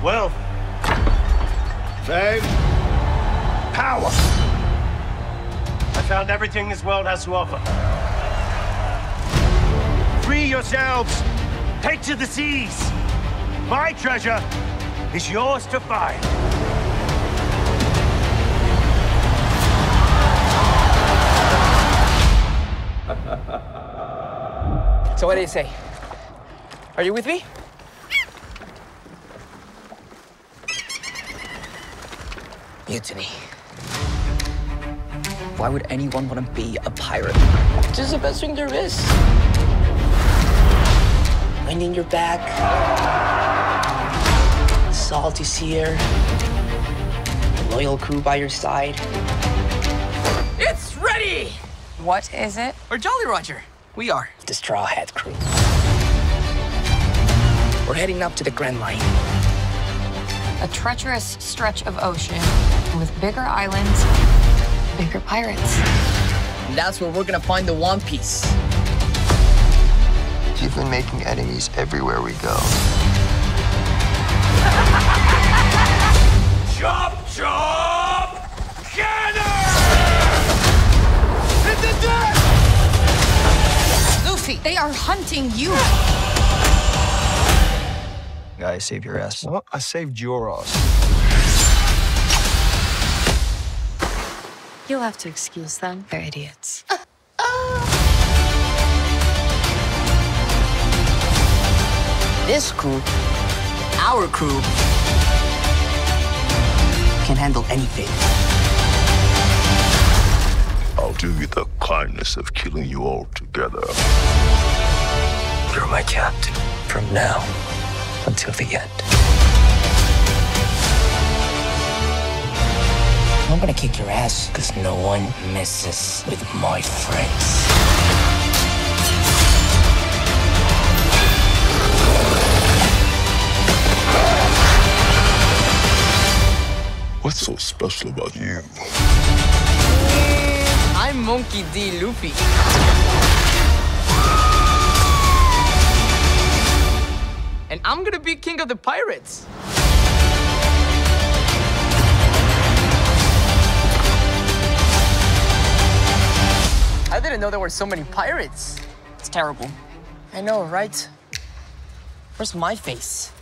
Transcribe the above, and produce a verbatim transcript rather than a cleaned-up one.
Wealth. Fame. Power. I found everything this world has to offer. Free yourselves. Take to the seas. My treasure is yours to find. So what do you say? Are you with me? Mutiny. Why would anyone want to be a pirate? This is the best thing there is. Wind in your back. Salty sea air. A loyal crew by your side. It's ready! What is it? We're Jolly Roger. We are the Straw Hat Crew. We're heading up to the Grand Line. A treacherous stretch of ocean with bigger islands, bigger pirates. And that's where we're gonna find the One Piece. You've been making enemies everywhere we go. Chop, chop! Cannon! In the dead! Luffy, they are hunting you. Guy, save your ass. What? I saved your ass. You'll have to excuse them. They're idiots. This crew, our crew, can handle anything. I'll do you the kindness of killing you all together. You're my captain from now until the end. I'm gonna kick your ass, because no one messes with my friends. What's so special about you? I'm Monkey D. Luffy. And I'm gonna be king of the pirates. I didn't know there were so many pirates. It's terrible. I know, right? Where's my face?